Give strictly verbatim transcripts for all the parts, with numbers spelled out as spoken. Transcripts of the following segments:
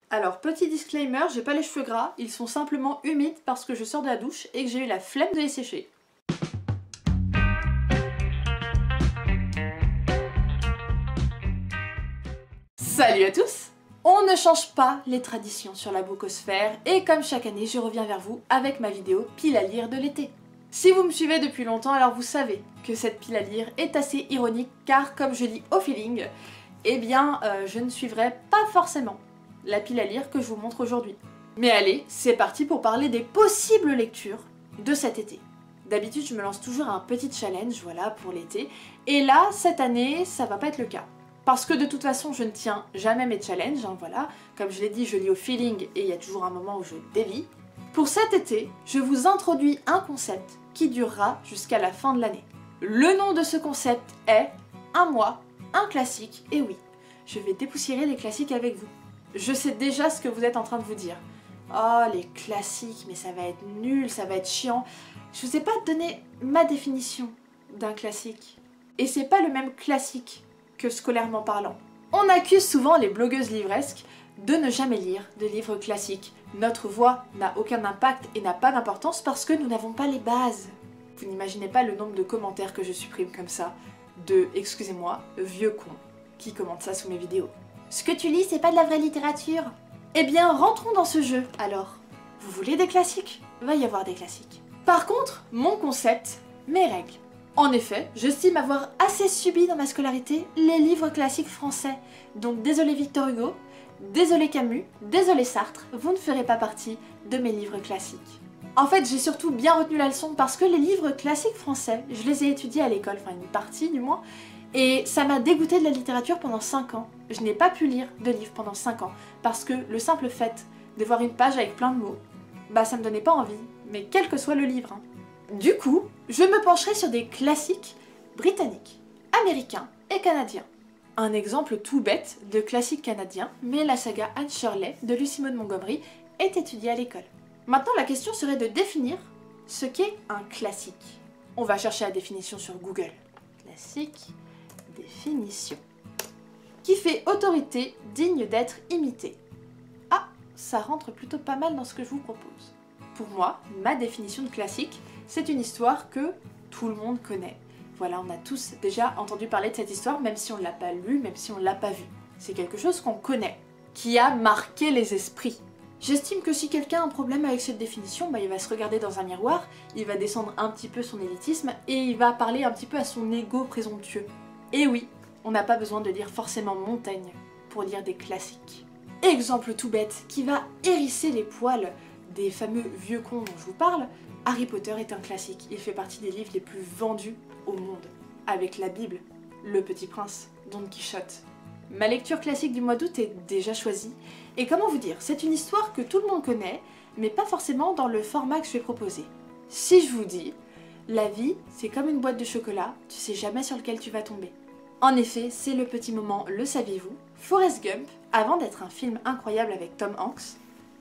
Alors, petit disclaimer, j'ai pas les cheveux gras, ils sont simplement humides parce que je sors de la douche et que j'ai eu la flemme de les sécher. Salut à tous! On ne change pas les traditions sur la boucosphère et comme chaque année, je reviens vers vous avec ma vidéo pile à lire de l'été. Si vous me suivez depuis longtemps, alors vous savez que cette pile à lire est assez ironique car comme je lis au feeling, eh bien euh, je ne suivrai pas forcément la pile à lire que je vous montre aujourd'hui. Mais allez, c'est parti pour parler des possibles lectures de cet été. D'habitude, je me lance toujours un petit challenge, voilà, pour l'été. Et là, cette année, ça va pas être le cas. Parce que de toute façon, je ne tiens jamais mes challenges, hein, voilà. Comme je l'ai dit, je lis au feeling et il y a toujours un moment où je dévie. Pour cet été, je vous introduis un concept qui durera jusqu'à la fin de l'année. Le nom de ce concept est un mois, un classique, et oui, je vais dépoussiérer les classiques avec vous. Je sais déjà ce que vous êtes en train de vous dire. Oh, les classiques, mais ça va être nul, ça va être chiant. Je vous ai pas donné ma définition d'un classique. Et c'est pas le même classique que scolairement parlant. On accuse souvent les blogueuses livresques de ne jamais lire de livres classiques. Notre voix n'a aucun impact et n'a pas d'importance parce que nous n'avons pas les bases. Vous n'imaginez pas le nombre de commentaires que je supprime comme ça, de, excusez-moi, vieux cons qui commentent ça sous mes vidéos. Ce que tu lis, c'est pas de la vraie littérature. Eh bien, rentrons dans ce jeu, alors. Vous voulez des classiques? Va y avoir des classiques. Par contre, mon concept, mes règles. En effet, j'estime avoir assez subi dans ma scolarité les livres classiques français. Donc désolé Victor Hugo, désolé Camus, désolé Sartre, vous ne ferez pas partie de mes livres classiques. En fait, j'ai surtout bien retenu la leçon parce que les livres classiques français, je les ai étudiés à l'école, enfin une partie du moins, et ça m'a dégoûté de la littérature pendant cinq ans. Je n'ai pas pu lire de livres pendant cinq ans parce que le simple fait de voir une page avec plein de mots, bah ça me donnait pas envie, mais quel que soit le livre. Hein. Du coup, je me pencherai sur des classiques britanniques, américains et canadiens. Un exemple tout bête de classique canadien, mais la saga Anne Shirley de Lucy Maud Montgomery est étudiée à l'école. Maintenant, la question serait de définir ce qu'est un classique. On va chercher la définition sur Google. Classique, définition. Qui fait autorité digne d'être imitée. Ah, ça rentre plutôt pas mal dans ce que je vous propose. Pour moi, ma définition de classique, c'est une histoire que tout le monde connaît. Voilà, on a tous déjà entendu parler de cette histoire, même si on ne l'a pas lue, même si on ne l'a pas vue. C'est quelque chose qu'on connaît, qui a marqué les esprits. J'estime que si quelqu'un a un problème avec cette définition, bah, il va se regarder dans un miroir, il va descendre un petit peu son élitisme et il va parler un petit peu à son ego présomptueux. Et oui, on n'a pas besoin de lire forcément Montaigne pour lire des classiques. Exemple tout bête qui va hérisser les poils des fameux vieux cons dont je vous parle, Harry Potter est un classique. Il fait partie des livres les plus vendus au monde, avec la Bible, Le Petit Prince, Don Quichotte. Ma lecture classique du mois d'août est déjà choisie, et comment vous dire, c'est une histoire que tout le monde connaît, mais pas forcément dans le format que je vais proposer. Si je vous dis, la vie, c'est comme une boîte de chocolat, tu sais jamais sur lequel tu vas tomber. En effet, c'est le petit moment, le saviez-vous, Forrest Gump, avant d'être un film incroyable avec Tom Hanks,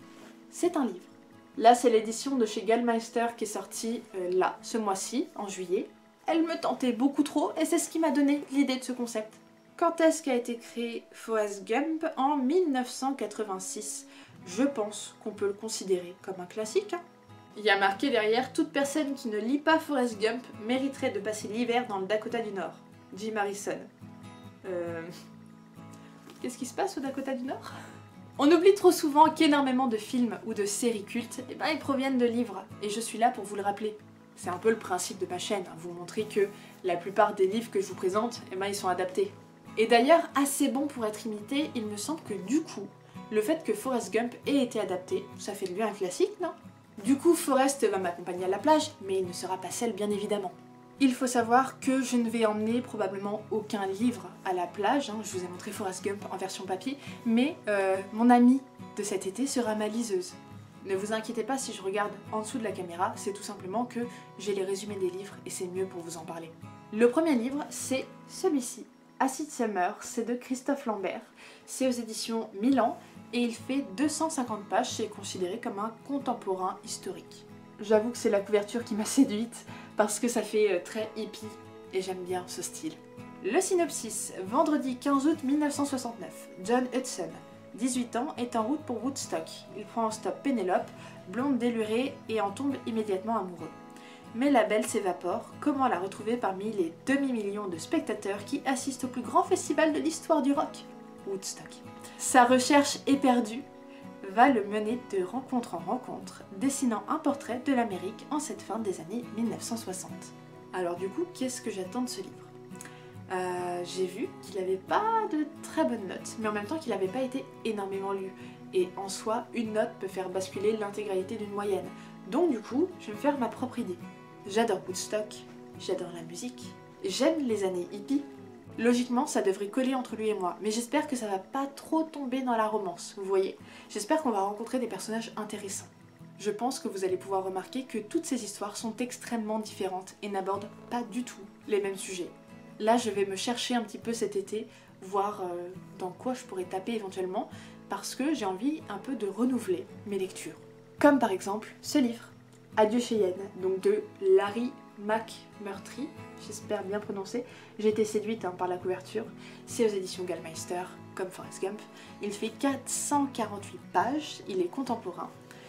c'est un livre. Là, c'est l'édition de chez Gallmeister qui est sortie euh, là, ce mois-ci, en juillet. Elle me tentait beaucoup trop, et c'est ce qui m'a donné l'idée de ce concept. Quand est-ce qu'a été créé Forrest Gump? En mille neuf cent quatre-vingt-six. Je pense qu'on peut le considérer comme un classique. Hein. Il y a marqué derrière, toute personne qui ne lit pas Forrest Gump mériterait de passer l'hiver dans le Dakota du Nord. Jim Harrison. Euh... Qu'est-ce qui se passe au Dakota du Nord? On oublie trop souvent qu'énormément de films ou de séries cultes, eh ben, ils proviennent de livres, et je suis là pour vous le rappeler. C'est un peu le principe de ma chaîne, hein, vous montrer que la plupart des livres que je vous présente, eh ben, ils sont adaptés. Et d'ailleurs, assez bon pour être imité, il me semble que du coup, le fait que Forrest Gump ait été adapté, ça fait de lui un classique, non? Du coup, Forrest va m'accompagner à la plage, mais il ne sera pas seul, bien évidemment. Il faut savoir que je ne vais emmener probablement aucun livre à la plage, hein. Je vous ai montré Forrest Gump en version papier, mais euh, mon amie de cet été sera ma liseuse. Ne vous inquiétez pas si je regarde en dessous de la caméra, c'est tout simplement que j'ai les résumés des livres et c'est mieux pour vous en parler. Le premier livre, c'est celui-ci, Acid Summer, c'est de Christophe Lambert, c'est aux éditions Milan et il fait deux cent cinquante pages, c'est considéré comme un contemporain historique. J'avoue que c'est la couverture qui m'a séduite parce que ça fait très hippie et j'aime bien ce style. Le synopsis, vendredi quinze août mille neuf cent soixante-neuf, John Hudson, dix-huit ans, est en route pour Woodstock. Il prend en stop Pénélope, blonde délurée, et en tombe immédiatement amoureux. Mais la belle s'évapore, comment la retrouver parmi les demi-millions de spectateurs qui assistent au plus grand festival de l'histoire du rock, Woodstock. Sa recherche éperdue va le mener de rencontre en rencontre, dessinant un portrait de l'Amérique en cette fin des années mille neuf cent soixante. Alors du coup, qu'est-ce que j'attends de ce livre ? euh, J'ai vu qu'il n'avait pas de très bonnes notes, mais en même temps qu'il n'avait pas été énormément lu. Et en soi, une note peut faire basculer l'intégralité d'une moyenne. Donc du coup, je vais me faire ma propre idée. J'adore Woodstock, j'adore la musique, j'aime les années hippies. Logiquement, ça devrait coller entre lui et moi, mais j'espère que ça va pas trop tomber dans la romance, vous voyez. J'espère qu'on va rencontrer des personnages intéressants. Je pense que vous allez pouvoir remarquer que toutes ces histoires sont extrêmement différentes et n'abordent pas du tout les mêmes sujets. Là, je vais me chercher un petit peu cet été, voir euh, dans quoi je pourrais taper éventuellement, parce que j'ai envie un peu de renouveler mes lectures. Comme par exemple ce livre, Adieu Cheyenne, donc de Larry McMurtry, j'espère bien prononcer. J'ai été séduite hein, par la couverture. C'est aux éditions Gallmeister, comme Forrest Gump. Il fait quatre cent quarante-huit pages, il est contemporain.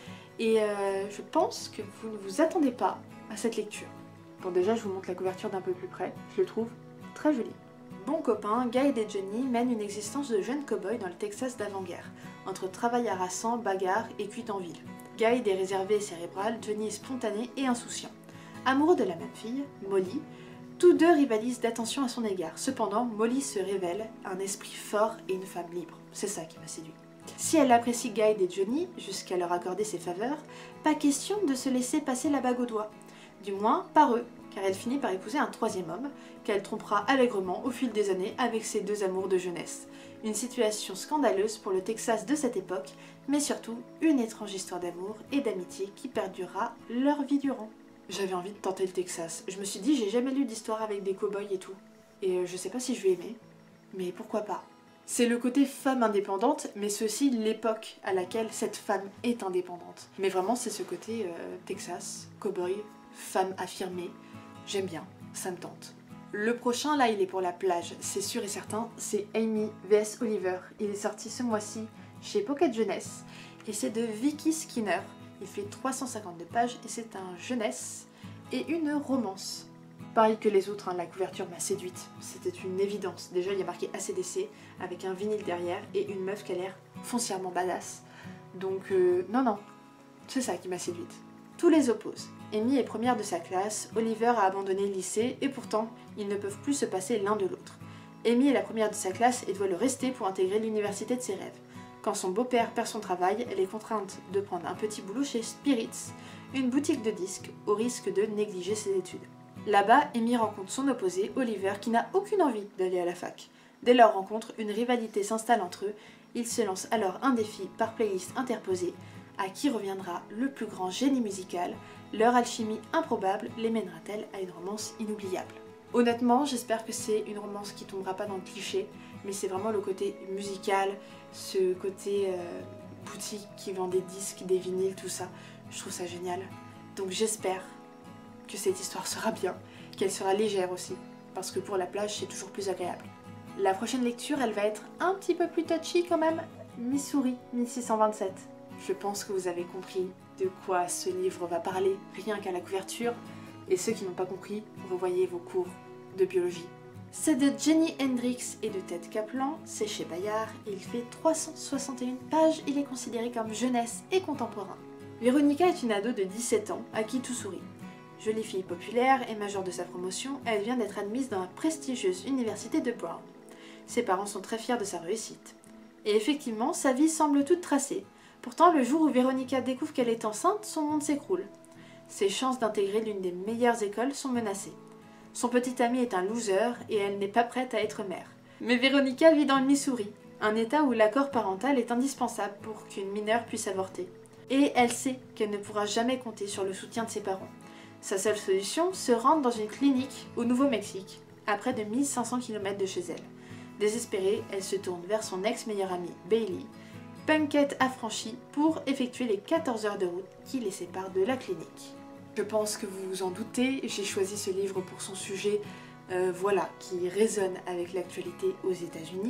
Et euh, je pense que vous ne vous attendez pas à cette lecture. Bon, déjà, je vous montre la couverture d'un peu plus près. Je le trouve très joli. Bon copain, Guy et Johnny mènent une existence de jeunes cow-boys dans le Texas d'avant-guerre, entre travail harassant, bagarre et cuite en ville. Guy est réservé et cérébral, Johnny est spontané et insouciant. Amoureux de la même fille, Molly, tous deux rivalisent d'attention à son égard. Cependant, Molly se révèle un esprit fort et une femme libre. C'est ça qui m'a séduit. Si elle apprécie Guy et Johnny, jusqu'à leur accorder ses faveurs, pas question de se laisser passer la bague au doigt. Du moins, par eux, car elle finit par épouser un troisième homme, qu'elle trompera allègrement au fil des années avec ses deux amours de jeunesse. Une situation scandaleuse pour le Texas de cette époque, mais surtout une étrange histoire d'amour et d'amitié qui perdurera leur vie durant. J'avais envie de tenter le Texas. Je me suis dit, j'ai jamais lu d'histoire avec des cow-boys et tout. Et je sais pas si je vais aimer, mais pourquoi pas. C'est le côté femme indépendante, mais c'est aussi l'époque à laquelle cette femme est indépendante. Mais vraiment, c'est ce côté euh, Texas, cow-boy, femme affirmée. J'aime bien, ça me tente. Le prochain, là, il est pour la plage, c'est sûr et certain, c'est Amy vs Oliver. Il est sorti ce mois-ci chez Pocket Jeunesse, et c'est de Vicky Skinner. Il fait trois cent cinquante-deux pages, et c'est un jeunesse et une romance. Pareil que les autres, hein, la couverture m'a séduite, c'était une évidence. Déjà, il y a marqué A C D C, avec un vinyle derrière, et une meuf qui a l'air foncièrement badass. Donc, euh, non, non, c'est ça qui m'a séduite. Tous les opposent. Amy est première de sa classe, Oliver a abandonné le lycée et pourtant, ils ne peuvent plus se passer l'un de l'autre. Amy est la première de sa classe et doit le rester pour intégrer l'université de ses rêves. Quand son beau-père perd son travail, elle est contrainte de prendre un petit boulot chez Spirits, une boutique de disques, au risque de négliger ses études. Là-bas, Amy rencontre son opposé, Oliver, qui n'a aucune envie d'aller à la fac. Dès leur rencontre, une rivalité s'installe entre eux, ils se lancent alors un défi par playlist interposée, à qui reviendra le plus grand génie musical, leur alchimie improbable les mènera-t-elle à une romance inoubliable. Honnêtement, j'espère que c'est une romance qui tombera pas dans le cliché, mais c'est vraiment le côté musical, ce côté euh, boutique qui vend des disques, des vinyles, tout ça. Je trouve ça génial. Donc j'espère que cette histoire sera bien, qu'elle sera légère aussi, parce que pour la plage c'est toujours plus agréable. La prochaine lecture, elle va être un petit peu plus touchy quand même, Missouri mille six cent vingt-sept. Je pense que vous avez compris de quoi ce livre va parler, rien qu'à la couverture, et ceux qui n'ont pas compris, revoyez vos cours de biologie. C'est de Jenny Hendricks et de Ted Kaplan, c'est chez Bayard, il fait trois cent soixante et une pages, il est considéré comme jeunesse et contemporain. Véronica est une ado de dix-sept ans, à qui tout sourit. Jolie fille populaire et majeure de sa promotion, elle vient d'être admise dans la prestigieuse université de Brown. Ses parents sont très fiers de sa réussite. Et effectivement, sa vie semble toute tracée. Pourtant, le jour où Véronica découvre qu'elle est enceinte, son monde s'écroule. Ses chances d'intégrer l'une des meilleures écoles sont menacées. Son petit ami est un loser et elle n'est pas prête à être mère. Mais Véronica vit dans le Missouri, un état où l'accord parental est indispensable pour qu'une mineure puisse avorter. Et elle sait qu'elle ne pourra jamais compter sur le soutien de ses parents. Sa seule solution, se rendre dans une clinique au Nouveau-Mexique, à près de mille cinq cents kilomètres de chez elle. Désespérée, elle se tourne vers son ex-meilleure amie, Bailey, punkette affranchie, pour effectuer les quatorze heures de route qui les séparent de la clinique. Je pense que vous vous en doutez, j'ai choisi ce livre pour son sujet, euh, voilà, qui résonne avec l'actualité aux États-Unis.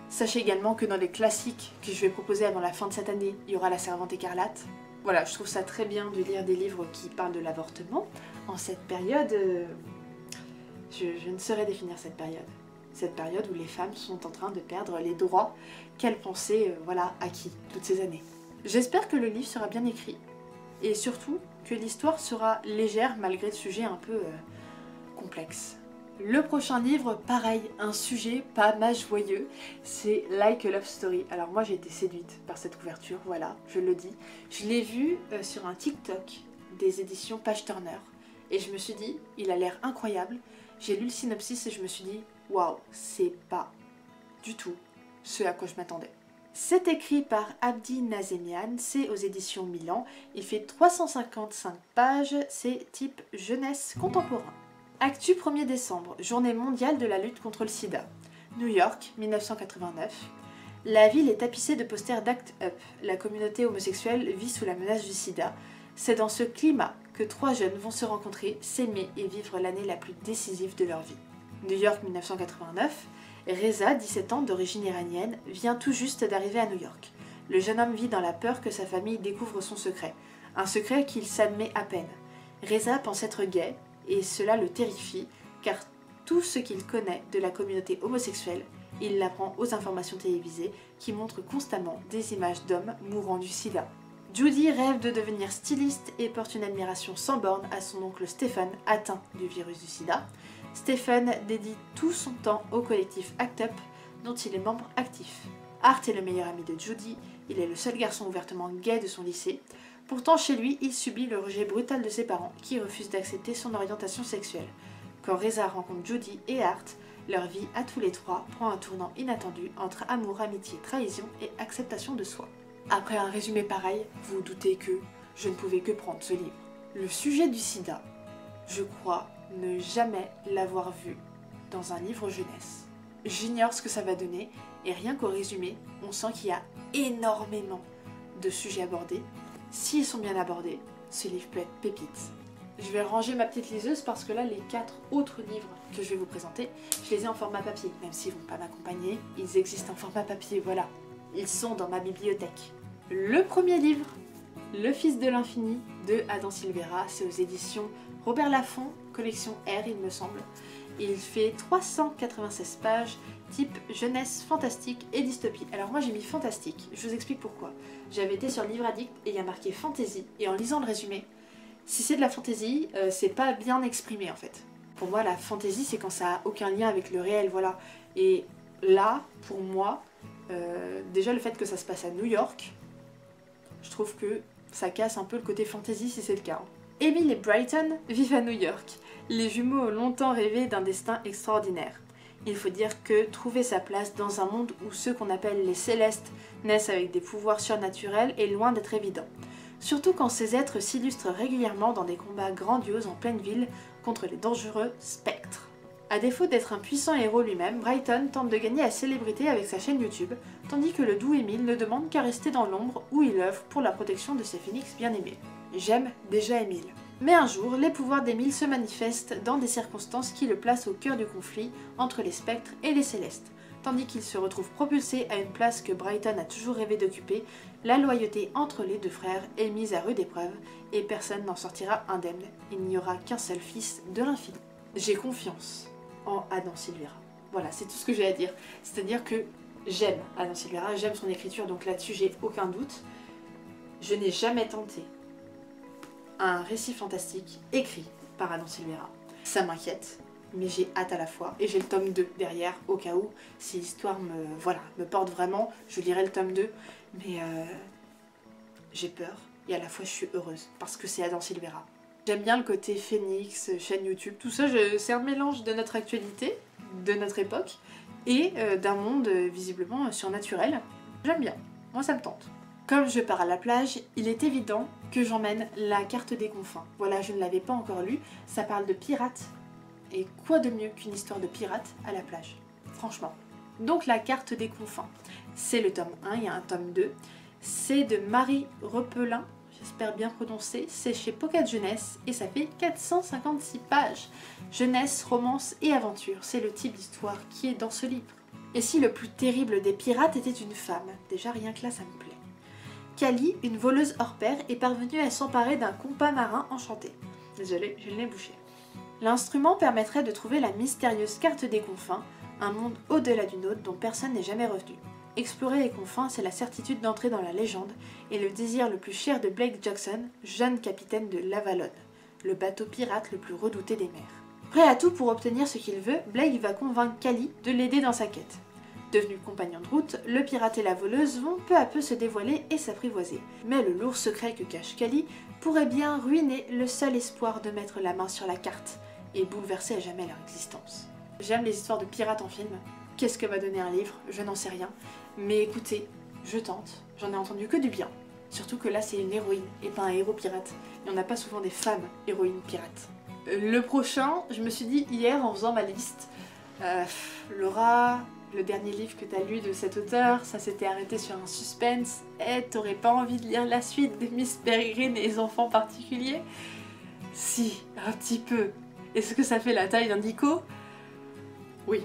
Sachez également que dans les classiques que je vais proposer avant la fin de cette année, il y aura La Servante écarlate. Voilà, je trouve ça très bien de lire des livres qui parlent de l'avortement. En cette période, euh, je, je ne saurais définir cette période. Cette période où les femmes sont en train de perdre les droits qu'elles pensaient euh, voilà, acquis toutes ces années. J'espère que le livre sera bien écrit et surtout que l'histoire sera légère malgré le sujet un peu euh, complexe. Le prochain livre, pareil, un sujet pas mal joyeux, c'est Like a Love Story. Alors moi j'ai été séduite par cette couverture, voilà, je le dis. Je l'ai vu euh, sur un TikTok des éditions Page Turner et je me suis dit, il a l'air incroyable. J'ai lu le synopsis et je me suis dit, waouh, c'est pas du tout ce à quoi je m'attendais. C'est écrit par Abdi Nazemian, c'est aux éditions Milan, il fait trois cent cinquante-cinq pages, c'est type jeunesse contemporain. Actu premier décembre, journée mondiale de la lutte contre le sida. New York, mille neuf cent quatre-vingt-neuf. La ville est tapissée de posters d'Act Up. La communauté homosexuelle vit sous la menace du sida. C'est dans ce climat que trois jeunes vont se rencontrer, s'aimer et vivre l'année la plus décisive de leur vie. New York, mille neuf cent quatre-vingt-neuf. Reza, dix-sept ans, d'origine iranienne, vient tout juste d'arriver à New York. Le jeune homme vit dans la peur que sa famille découvre son secret. Un secret qu'il s'admet à peine. Reza pense être gay, et cela le terrifie, car tout ce qu'il connaît de la communauté homosexuelle, il l'apprend aux informations télévisées qui montrent constamment des images d'hommes mourant du sida. Judy rêve de devenir styliste et porte une admiration sans borne à son oncle Stephen, atteint du virus du sida. Stephen dédie tout son temps au collectif Act Up, dont il est membre actif. Art est le meilleur ami de Judy, il est le seul garçon ouvertement gay de son lycée. Pourtant, chez lui, il subit le rejet brutal de ses parents, qui refusent d'accepter son orientation sexuelle. Quand Reza rencontre Judy et Art, leur vie à tous les trois prend un tournant inattendu entre amour, amitié, trahison et acceptation de soi. Après un résumé pareil, vous vous doutez que je ne pouvais que prendre ce livre. Le sujet du sida, je crois ne jamais l'avoir vu dans un livre jeunesse. J'ignore ce que ça va donner, et rien qu'au résumé, on sent qu'il y a énormément de sujets abordés. S'ils sont bien abordés, ce livre peut être pépite. Je vais ranger ma petite liseuse parce que là, les quatre autres livres que je vais vous présenter, je les ai en format papier. Même s'ils ne vont pas m'accompagner, ils existent en format papier, voilà. Ils sont dans ma bibliothèque. Le premier livre, Le Fils de l'Infini, de Adam Silvera, c'est aux éditions Robert Laffont, collection R, il me semble. Il fait trois cent quatre-vingt-seize pages, type jeunesse fantastique et dystopie. Alors moi j'ai mis fantastique, je vous explique pourquoi. J'avais été sur Livre Addict et il y a marqué fantasy, et en lisant le résumé, si c'est de la fantasy, euh, c'est pas bien exprimé en fait. Pour moi la fantasy c'est quand ça a aucun lien avec le réel, voilà. Et là, pour moi, euh, déjà le fait que ça se passe à New York, je trouve que ça casse un peu le côté fantasy si c'est le cas. Emile et Brighton vivent à New York. Les jumeaux ont longtemps rêvé d'un destin extraordinaire. Il faut dire que trouver sa place dans un monde où ceux qu'on appelle les célestes naissent avec des pouvoirs surnaturels est loin d'être évident. Surtout quand ces êtres s'illustrent régulièrement dans des combats grandioses en pleine ville contre les dangereux spectres. À défaut d'être un puissant héros lui-même, Brighton tente de gagner la célébrité avec sa chaîne YouTube, tandis que le doux Emile ne demande qu'à rester dans l'ombre où il œuvre pour la protection de ses phénix bien-aimés. J'aime déjà Emile. Mais un jour, les pouvoirs d'Emile se manifestent dans des circonstances qui le placent au cœur du conflit entre les spectres et les célestes. Tandis qu'il se retrouve propulsé à une place que Brighton a toujours rêvé d'occuper, la loyauté entre les deux frères est mise à rude épreuve et personne n'en sortira indemne. Il n'y aura qu'un seul fils de l'infini. J'ai confiance en Adam Silvera. Voilà, c'est tout ce que j'ai à dire. C'est-à-dire que j'aime Adam Silvera, j'aime son écriture, donc là-dessus j'ai aucun doute. Je n'ai jamais tenté un récit fantastique écrit par Adam Silvera. Ça m'inquiète, mais j'ai hâte à la fois. Et j'ai le tome deux derrière, au cas où, si l'histoire me, voilà, me porte vraiment, je lirai le tome deux. Mais euh, j'ai peur, et à la fois je suis heureuse, parce que c'est Adam Silvera. J'aime bien le côté Phoenix, chaîne YouTube, tout ça, c'est un mélange de notre actualité, de notre époque, et euh, d'un monde euh, visiblement surnaturel. J'aime bien, moi ça me tente. Comme je pars à la plage, il est évident que j'emmène la carte des confins. Voilà, je ne l'avais pas encore lu, ça parle de pirates. Et quoi de mieux qu'une histoire de pirates à la plage, franchement. Donc la carte des confins, c'est le tome un, il y a un tome deux. C'est de Marie Repelin, j'espère bien prononcer, c'est chez Pocket Jeunesse et ça fait quatre cent cinquante-six pages. Jeunesse, romance et aventure, c'est le type d'histoire qui est dans ce livre. Et si le plus terrible des pirates était une femme? Déjà rien que là ça me plaît. Kali, une voleuse hors pair, est parvenue à s'emparer d'un compas marin enchanté. Désolée, j'ai le nez bouché. L'instrument permettrait de trouver la mystérieuse carte des confins, un monde au-delà du nôtre dont personne n'est jamais revenu. Explorer les confins, c'est la certitude d'entrer dans la légende et le désir le plus cher de Blake Jackson, jeune capitaine de l'Avalon, le bateau pirate le plus redouté des mers. Prêt à tout pour obtenir ce qu'il veut, Blake va convaincre Kali de l'aider dans sa quête. Devenus compagnons de route, le pirate et la voleuse vont peu à peu se dévoiler et s'apprivoiser. Mais le lourd secret que cache Kali pourrait bien ruiner le seul espoir de mettre la main sur la carte et bouleverser à jamais leur existence. J'aime les histoires de pirates en film. Qu'est-ce que va donner un livre? Je n'en sais rien. Mais écoutez, je tente. J'en ai entendu que du bien. Surtout que là c'est une héroïne et pas un héros pirate. Il n'y en a pas souvent des femmes héroïnes pirates. Le prochain, je me suis dit hier en faisant ma liste, euh, Laura, le dernier livre que t'as lu de cet auteur, ça s'était arrêté sur un suspense, et t'aurais pas envie de lire la suite de Miss Peregrine et les enfants particuliers? Si, un petit peu. Est-ce que ça fait la taille d'un dico? Oui.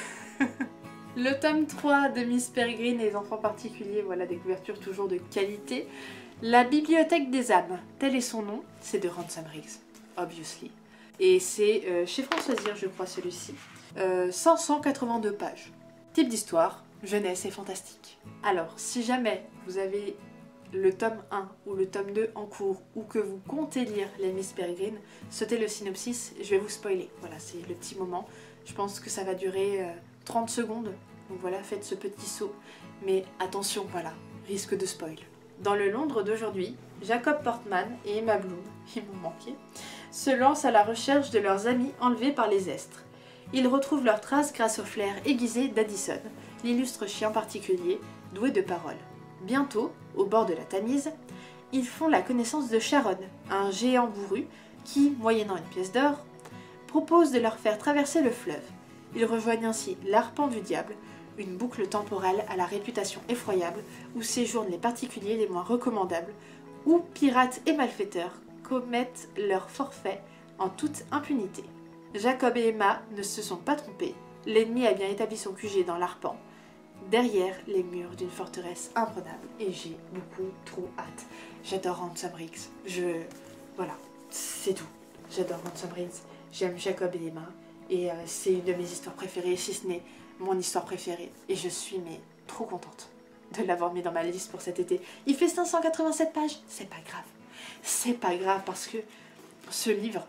Le tome trois de Miss Peregrine et les enfants particuliers, voilà des couvertures toujours de qualité. La bibliothèque des âmes, tel est son nom, c'est de Ransom Riggs, obviously. Et c'est euh, chez Françoisire, je crois, celui-ci. Euh, cinq cent quatre-vingt-deux pages. Type d'histoire, jeunesse et fantastique. Alors, si jamais vous avez le tome un ou le tome deux en cours ou que vous comptez lire les Miss Peregrine, sautez le synopsis, je vais vous spoiler. Voilà, c'est le petit moment. Je pense que ça va durer euh, trente secondes. Donc voilà, faites ce petit saut. Mais attention, voilà, risque de spoil. Dans le Londres d'aujourd'hui, Jacob Portman et Emma Bloom, ils m'ont manqué, se lancent à la recherche de leurs amis enlevés par les estres. Ils retrouvent leurs traces grâce au flair aiguisé d'Addison, l'illustre chien particulier, doué de paroles. Bientôt, au bord de la Tamise, ils font la connaissance de Charon, un géant bourru qui, moyennant une pièce d'or, propose de leur faire traverser le fleuve. Ils rejoignent ainsi l'Arpent du Diable, une boucle temporelle à la réputation effroyable où séjournent les particuliers les moins recommandables, où pirates et malfaiteurs commettent leurs forfaits en toute impunité. Jacob et Emma ne se sont pas trompés, l'ennemi a bien établi son Q G dans l'Arpent, derrière les murs d'une forteresse imprenable, et j'ai beaucoup trop hâte. J'adore Ransom Riggs, je... voilà, c'est tout. J'adore Ransom Riggs, j'aime Jacob et Emma, et euh, c'est une de mes histoires préférées, si ce n'est mon histoire préférée, et je suis mais trop contente de l'avoir mis dans ma liste pour cet été. Il fait cinq cent quatre-vingt-sept pages, c'est pas grave, c'est pas grave parce que ce livre,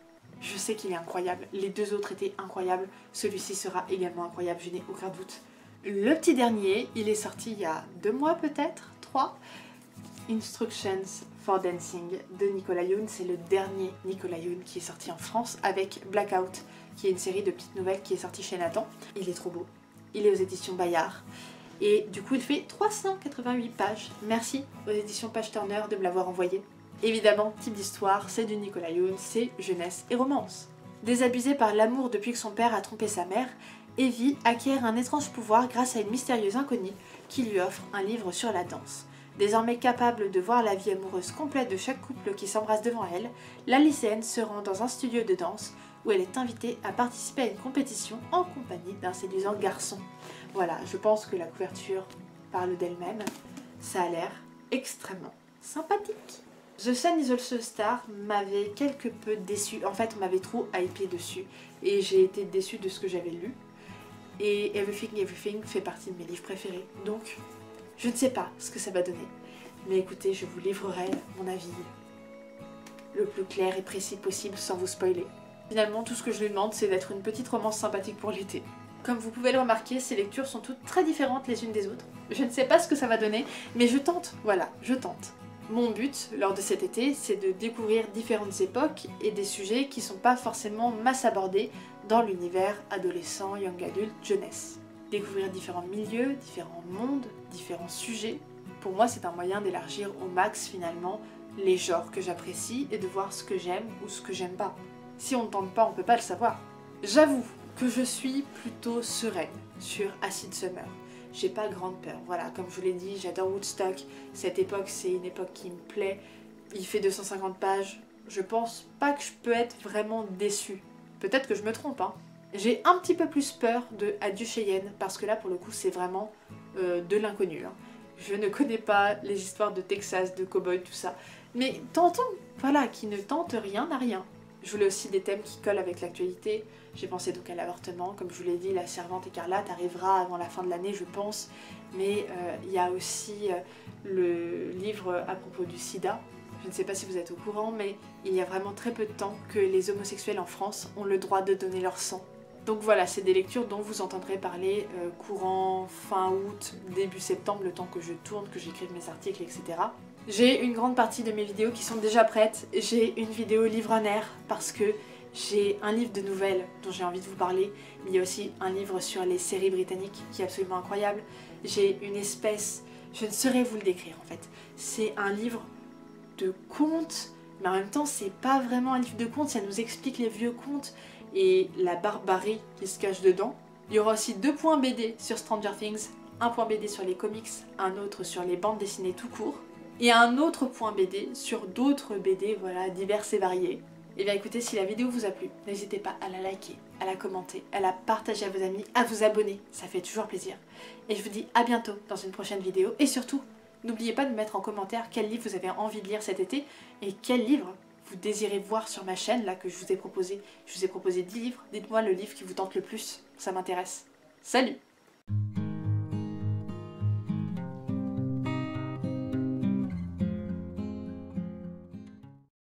je sais qu'il est incroyable, les deux autres étaient incroyables, celui-ci sera également incroyable, je n'ai aucun doute. Le petit dernier, il est sorti il y a deux mois peut-être, trois, Instructions for Dancing de Nicolas Youn, c'est le dernier Nicolas Youn qui est sorti en France avec Blackout, qui est une série de petites nouvelles qui est sortie chez Nathan. Il est trop beau, il est aux éditions Bayard, et du coup il fait trois cent quatre-vingt-huit pages. Merci aux éditions Page Turner de me l'avoir envoyé. Évidemment, type d'histoire, c'est du Nicolas Youn, c'est jeunesse et romance. Désabusée par l'amour depuis que son père a trompé sa mère, Evie acquiert un étrange pouvoir grâce à une mystérieuse inconnue qui lui offre un livre sur la danse. Désormais capable de voir la vie amoureuse complète de chaque couple qui s'embrasse devant elle, la lycéenne se rend dans un studio de danse où elle est invitée à participer à une compétition en compagnie d'un séduisant garçon. Voilà, je pense que la couverture parle d'elle-même. Ça a l'air extrêmement sympathique. The Sun is also a Star m'avait quelque peu déçue. En fait, on m'avait trop hypé dessus et j'ai été déçue de ce que j'avais lu. Et Everything Everything fait partie de mes livres préférés. Donc, je ne sais pas ce que ça va donner. Mais écoutez, je vous livrerai mon avis le plus clair et précis possible sans vous spoiler. Finalement, tout ce que je lui demande, c'est d'être une petite romance sympathique pour l'été. Comme vous pouvez le remarquer, ces lectures sont toutes très différentes les unes des autres. Je ne sais pas ce que ça va donner, mais je tente, voilà, je tente. Mon but, lors de cet été, c'est de découvrir différentes époques et des sujets qui ne sont pas forcément masse abordés dans l'univers adolescent, young adult, jeunesse. Découvrir différents milieux, différents mondes, différents sujets. Pour moi, c'est un moyen d'élargir au max, finalement, les genres que j'apprécie et de voir ce que j'aime ou ce que j'aime pas. Si on ne tente pas, on peut pas le savoir. J'avoue que je suis plutôt sereine sur Acid Summer. J'ai pas grande peur, voilà, comme je vous l'ai dit, j'adore Woodstock, cette époque c'est une époque qui me plaît, il fait deux cent cinquante pages, je pense pas que je peux être vraiment déçue. Peut-être que je me trompe, hein, J'ai un petit peu plus peur de Adieu Cheyenne, parce que là pour le coup c'est vraiment euh, de l'inconnu. Hein. Je ne connais pas les histoires de Texas, de cow-boy, tout ça. Mais tentons, voilà, qui ne tente rien n'a rien. Je voulais aussi des thèmes qui collent avec l'actualité. J'ai pensé donc à l'avortement, comme je vous l'ai dit, La Servante écarlate arrivera avant la fin de l'année je pense. Mais euh, il y a aussi euh, le livre à propos du sida. Je ne sais pas si vous êtes au courant, mais il y a vraiment très peu de temps que les homosexuels en France ont le droit de donner leur sang. Donc voilà, c'est des lectures dont vous entendrez parler euh, courant fin août, début septembre, le temps que je tourne, que j'écrive mes articles, et cetera. J'ai une grande partie de mes vidéos qui sont déjà prêtes. J'ai une vidéo livre en air parce que j'ai un livre de nouvelles dont j'ai envie de vous parler. Mais il y a aussi un livre sur les séries britanniques qui est absolument incroyable. J'ai une espèce... Je ne saurais vous le décrire en fait. C'est un livre de contes, mais en même temps c'est pas vraiment un livre de contes, ça nous explique les vieux contes et la barbarie qui se cache dedans. Il y aura aussi deux points B D sur Stranger Things, un point B D sur les comics, un autre sur les bandes dessinées tout court, et un autre point B D sur d'autres B D, voilà, divers et variés. Et bien écoutez, si la vidéo vous a plu, n'hésitez pas à la liker, à la commenter, à la partager à vos amis, à vous abonner, ça fait toujours plaisir. Et je vous dis à bientôt dans une prochaine vidéo, et surtout, n'oubliez pas de mettre en commentaire quel livre vous avez envie de lire cet été, et quel livre vous désirez voir sur ma chaîne, là, que je vous ai proposé. Je vous ai proposé dix livres, dites-moi le livre qui vous tente le plus, ça m'intéresse. Salut!